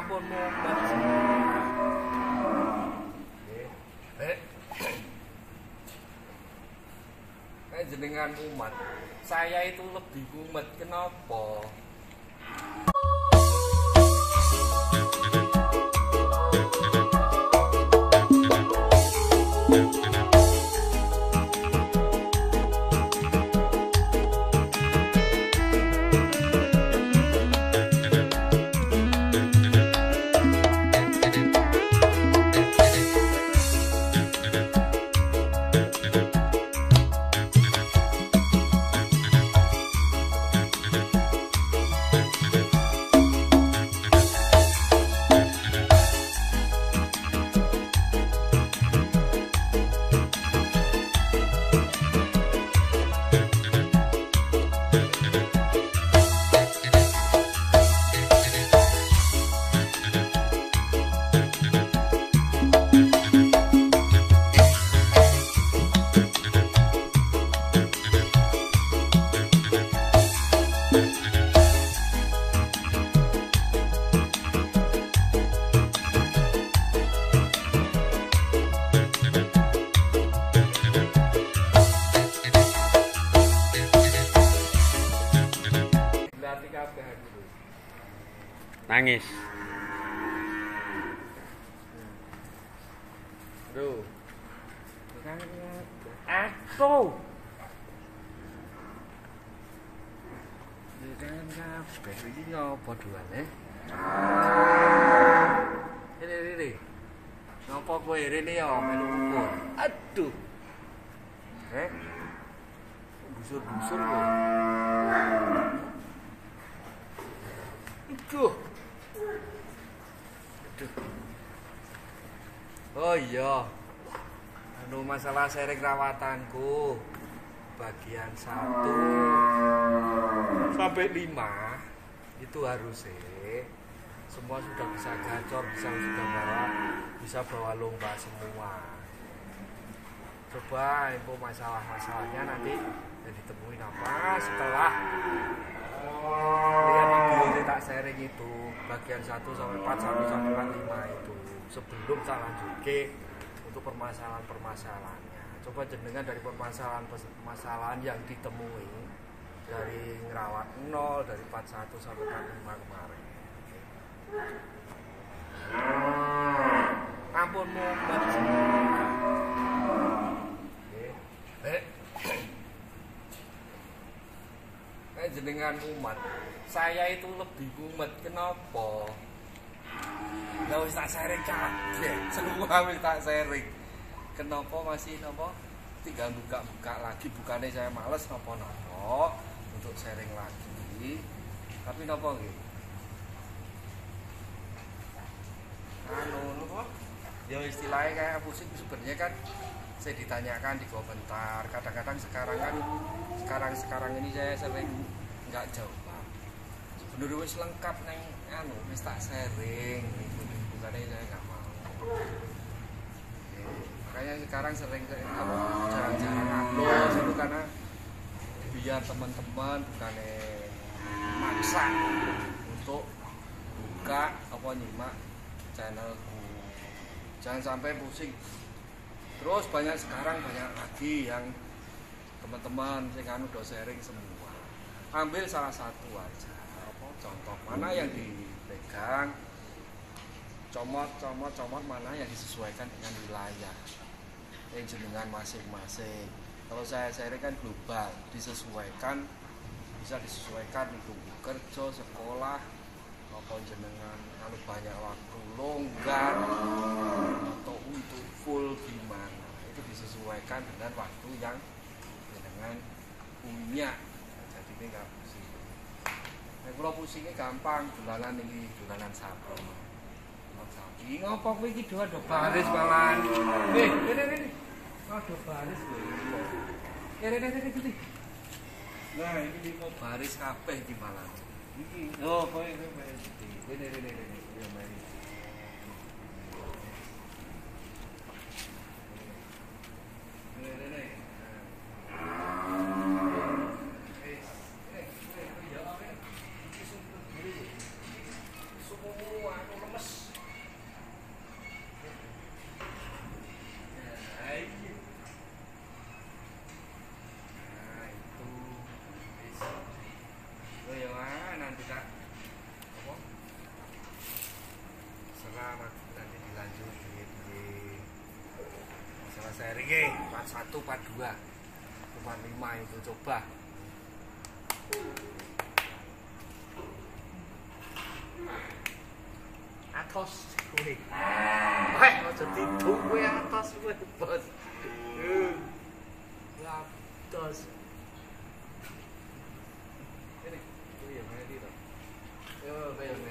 Ampunmu Mbak. Jenengan umat, saya itu lebih umat, kenapa? Nangis. Aduh. Aduh. Jangan kabeh iki ngopo duane? Ini. Ngopo kowe rene ya melu ukur? Aduh. Busur-busur kowe. Aduh. Oh iya, masalah sering rawatanku bagian 1 sampai 5 itu harusnya semua sudah bisa gacor, bisa bawa lomba semua. Coba info masalahnya nanti ditemuin apa setelah lihat video tak sharing itu bagian 1 sampai 4 sampai 5 itu sebelum tak lanjut untuk permasalahannya. Coba jenengan dari permasalahan yang ditemui dari ngerawat 0 dari 41 sampai 45 kemarin. Ampunmu Mbak. Jenengan umat, saya itu lebih umat, kenapa? Lah wis tak sharing kabeh, semua wis tak sharing. Kenapa masih napa? Tinggal buka-buka lagi, bukane saya males napa-napa untuk sharing lagi. Tapi napa nggih? Napa? Ya istilahnya kayak pusing sebenarnya kan saya ditanyakan di komentar. Kadang-kadang sekarang ini saya sering nggak jawab. Sebenarnya wis lengkap neng wis tak sharing gitu. Bukannya saya nggak mau. Makanya sekarang sering jarang-jarang upload itu karena biar teman-teman bukannya maksa untuk buka apa nyimak channelku. Jangan sampai pusing. Terus sekarang banyak lagi yang teman-teman saya udah sharing semua. Ambil salah satu aja. Contoh mana yang dipegang, comot mana yang disesuaikan dengan wilayah yang jenengan masing-masing. Kalau saya sharing kan global, bisa disesuaikan untuk kerja, sekolah, maupun jenengan kalau banyak waktu longgar atau untuk full gimana, itu disesuaikan dengan waktu yang jenengan punya. Jadi ini nggak pusing. Kalau pusingnya gampang, dolanan ini dolanan sapi. Sapi ngopo kowe iki do baris malan. Rene. Ada baris kowe. Rene. Nah, iki kok baris kabeh iki malan. Iki. Oh, kowe baris iki. Rene. Ya mari. Rene. Semua lemes seri ki. Part 1, part 2, part 5 itu coba. Atos kowe. Wah, aja tidu kowe atos kowe, Bos. Atos. Ini, ya, ini. Yo, bayar.